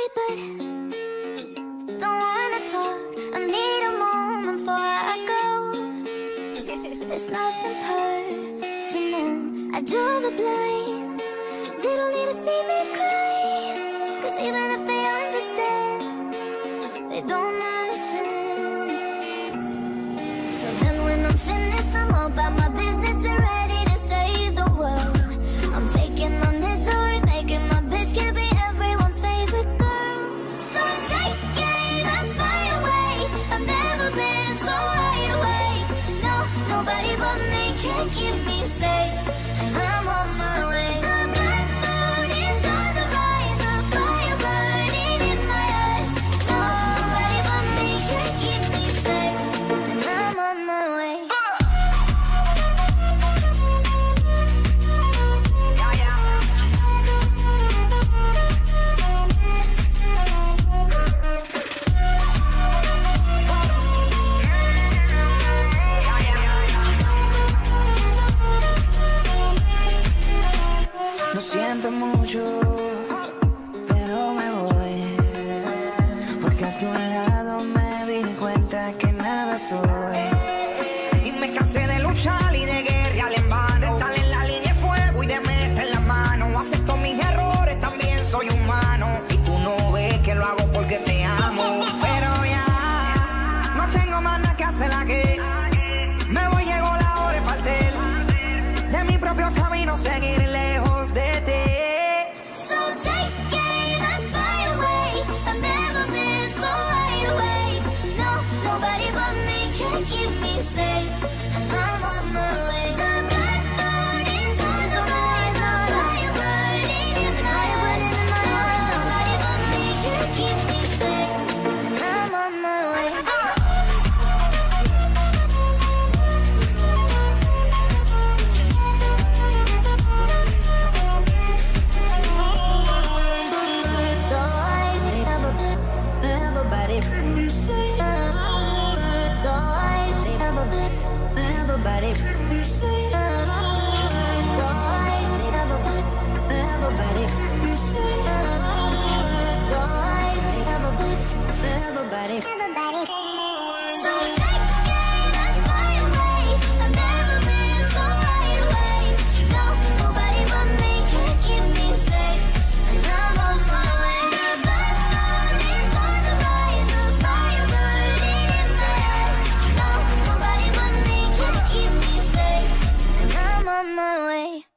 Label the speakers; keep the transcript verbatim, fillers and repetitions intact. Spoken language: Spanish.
Speaker 1: but don't wanna talk. I need a moment before I go. It's nothing personal. I draw the blinds. They don't need to see me cry, 'cause even if they understand, they don't understand. So then when I'm finished, I'm all about my business and ready to save the world. I'm taking my misery, making my bitch can't be everyone's favorite girl. So I'm taking that fire away. I've never been so wide awake. No, nobody but me can keep me safe, and I'm on my way. The black moon is on the rise, a fire burning in my eyes. No, nobody but me can keep me safe, and I'm on my way.
Speaker 2: Lo siento mucho, pero me voy, porque a tu lado me di cuenta que nada soy. Y me cansé de luchar y de guerrear en vano, de estar en la línea de fuego y de meter la mano. Acepto mis errores, también soy humano, y tú no ves que lo hago porque te amo. Pero ya no tengo más nada que hacer aquí. Me voy, llegó la hora de partir de mi propio camino, seguir lejos de ti.
Speaker 1: So taking that fire away. I've never been so wide awake. No, nobody but me can keep me safe, and I'm on my way. The black moon is on the rise, a fire burning in my eyes. Nobody but me can keep me safe, and I'm on my way.
Speaker 2: Everybody, everybody, everybody, everybody.
Speaker 1: So taking that fire away. I've never been so wide awake. No, nobody but me can keep me safe, and I'm on my way. The black moon is on the rise, a fire burning in my eyes. No, nobody but me can keep me safe, and I'm on my way.